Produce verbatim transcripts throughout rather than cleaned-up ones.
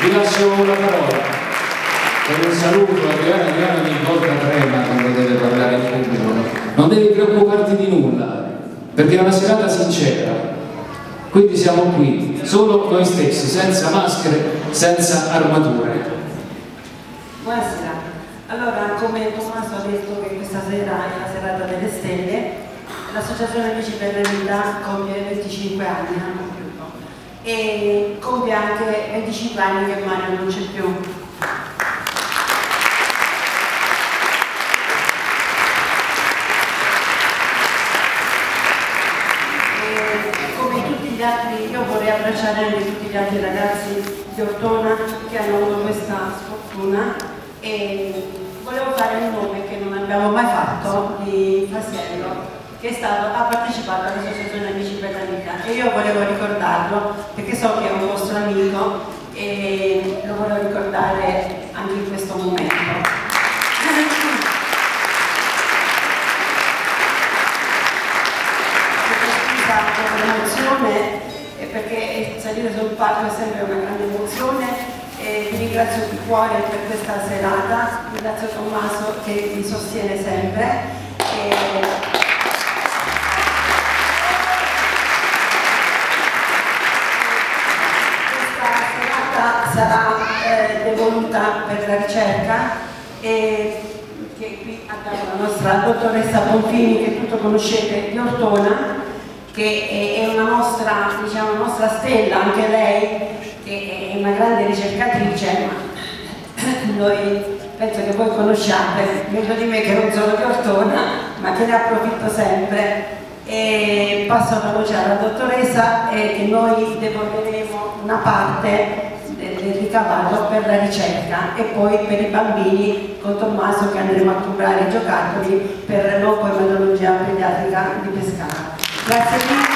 vi lascio la parola per un saluto. Adriana, Adriana ogni volta trema quando deve parlare in pubblico, non devi preoccuparti di nulla perché è una serata sincera, quindi siamo qui solo noi stessi, senza maschere, senza armature. Buonasera. Allora, come Tommaso ha detto che questa sera è la serata delle stelle, l'associazione Amici per la Vita compie venticinque anni, ha compiuto, e compie anche venticinque anni che Mario non c'è più. E come tutti gli altri, io vorrei abbracciare anche tutti gli altri ragazzi di Ortona che hanno avuto questa sfortuna, e volevo fare un nome che non abbiamo mai fatto di Fasiello, che è stato, ha partecipato all'associazione Amici per la Vita, e io volevo ricordarlo perché so che è un vostro amico e lo volevo ricordare anche in questo momento. L'emozione è perché salire sul palco è sempre una grande emozione. E vi ringrazio di cuore per questa serata, ringrazio Tommaso che mi sostiene sempre. E questa serata sarà eh, devoluta per la ricerca, e che qui abbiamo la nostra dottoressa Bonfini, che tutto conoscete, di Ortona, che è una nostra, diciamo, nostra stella, anche lei, che è una grande ricercatrice, ma noi penso che voi conosciate meglio di me che non sono di Ortona, ma che ne approfitto sempre. E passo la voce alla dottoressa e che noi devolveremo una parte del ricavato per la ricerca e poi per i bambini con Tommaso che andremo a comprare i giocattoli per l'oncoematologia pediatrica di Pescara. Grazie mille.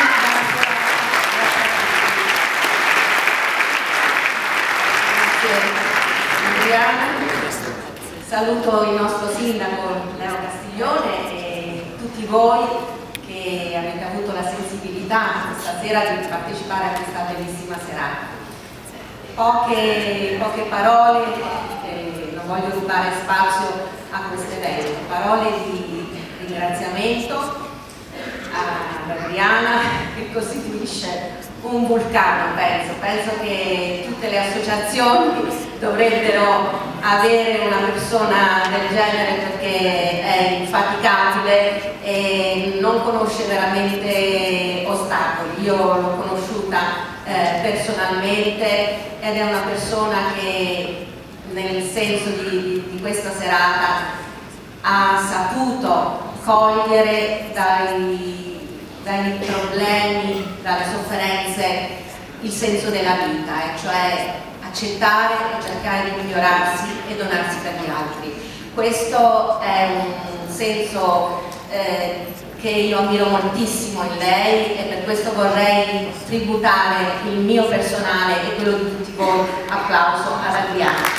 Saluto il nostro sindaco Leo Castiglione e tutti voi che avete avuto la sensibilità questa sera di partecipare a questa bellissima serata. Poche, poche parole, eh, non voglio rubare spazio a questo evento, parole di ringraziamento ad Adriana che costituisce un vulcano, penso, penso che tutte le associazioni dovrebbero avere una persona del genere perché è infaticabile e non conosce veramente ostacoli. Io l'ho conosciuta eh, personalmente ed è una persona che nel senso di, di questa serata ha saputo cogliere dai, dai problemi, dalle sofferenze il senso della vita, e cioè accettare e cercare di migliorarsi e donarsi per gli altri. Questo è un senso eh, che io ammiro moltissimo in lei, e per questo vorrei tributare il mio personale e quello di tutti voi applauso ad Adriana.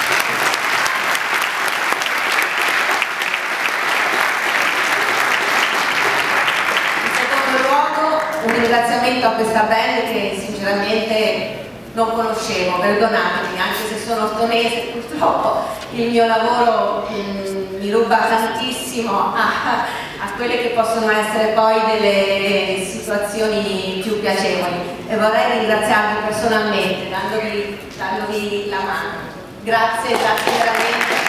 Un ringraziamento a questa band che sinceramente non conoscevo, perdonatemi, anche se sono ortonese, purtroppo il mio lavoro mh, mi ruba tantissimo a, a quelle che possono essere poi delle situazioni più piacevoli, e vorrei ringraziarvi personalmente dandovi, dandovi la mano. Grazie, grazie veramente.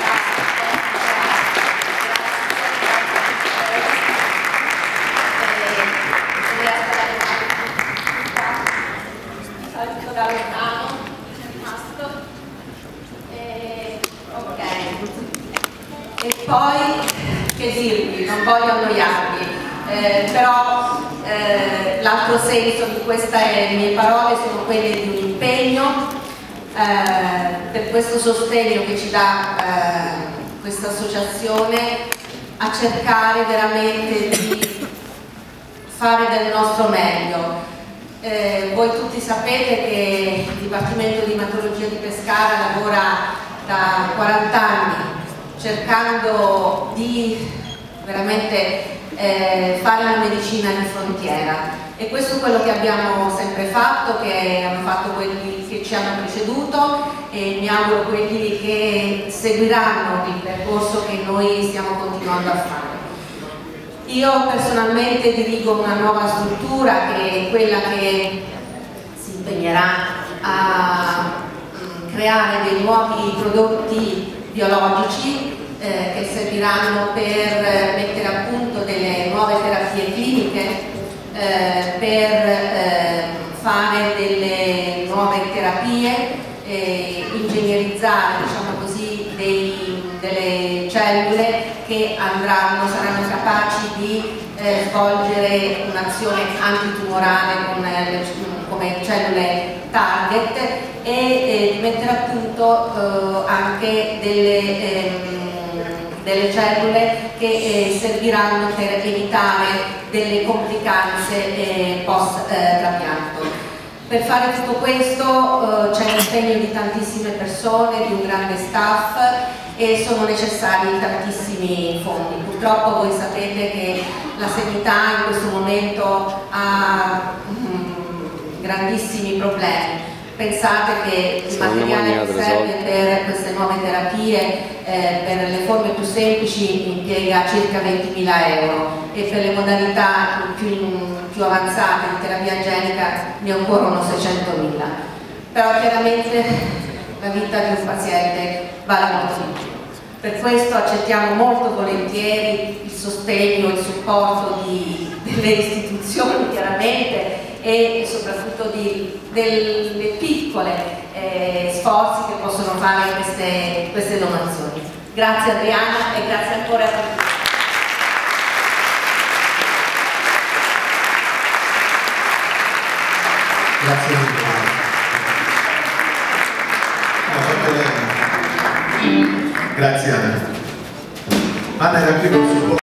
Da lontano, rimasto. E, ok, e poi che dirvi, non voglio annoiarvi, eh, però eh, l'altro senso di queste mie parole sono quelle di un impegno eh, per questo sostegno che ci dà eh, questa associazione a cercare veramente di fare del nostro meglio. Eh, voi tutti sapete che il Dipartimento di Ematologia di Pescara lavora da quaranta anni cercando di veramente eh, fare una medicina di frontiera, e questo è quello che abbiamo sempre fatto, che hanno fatto quelli che ci hanno preceduto e mi auguro quelli che seguiranno il percorso che noi stiamo continuando a fare. Io personalmente dirigo una nuova struttura che è quella che si impegnerà a creare dei nuovi prodotti biologici eh, che serviranno per mettere a punto delle nuove terapie cliniche, eh, per eh, fare delle nuove terapie, eh, ingegnerizzare, diciamo così, dei, delle cellule che andranno, saranno capaci di eh, svolgere un'azione antitumorale con, eh, come cellule target e eh, mettere a punto eh, anche delle, ehm, delle cellule che eh, serviranno per evitare delle complicanze eh, post-trapianto. Per fare tutto questo eh, c'è l'impegno di tantissime persone, di un grande staff e sono necessari tantissimi fondi. Purtroppo voi sapete che la sanità in questo momento ha mm, grandissimi problemi. Pensate che il materiale che serve per queste nuove terapie, eh, per le forme più semplici, impiega circa ventimila euro e per le modalità più, più avanzate di terapia genica ne occorrono seicentomila. Però chiaramente la vita di un paziente vale molto di più. Per questo accettiamo molto volentieri il sostegno, il supporto di, delle istituzioni chiaramente e soprattutto di, delle piccole eh, sforzi che possono fare queste, queste donazioni. Grazie Adriana e grazie ancora a tutti. Grazie mille. Grazie Anna. Anna era qui con il supporto.